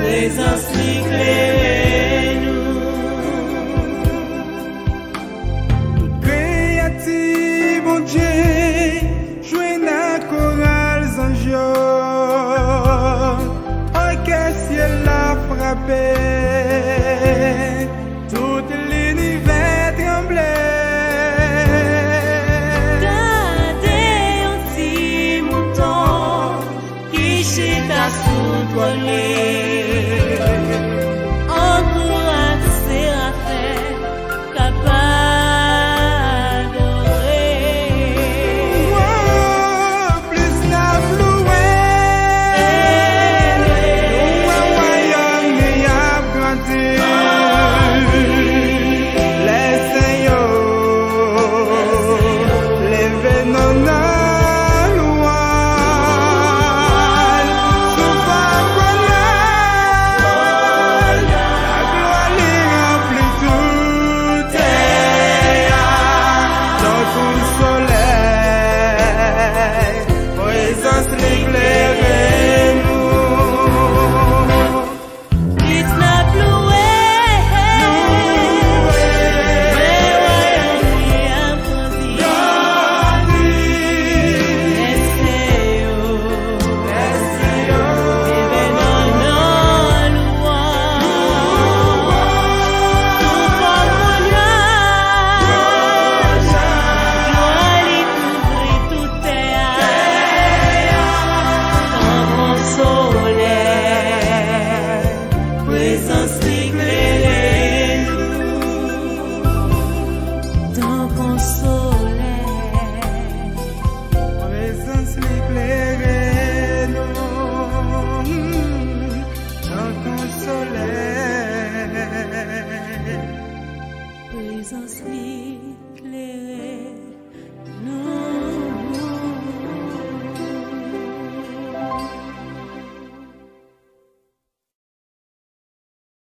présence l'éclaire nous. Tout créatif, bon Dieu, jouer na chorale zanjor. Orchestre ciel l'a frappé, tout l'univers tremblait. Gardez un petit mouton qui chita sous toilé. Encourage Séraphin, capable d'adorer. Oh, plus n'a floué, le royaume y a grandi. Laissez-yo, levez nos louanges. Sous Pacola, la gloire lui remplit toute terre. Notre soleil, présence l'éclaire nous. It's not blue way. Présence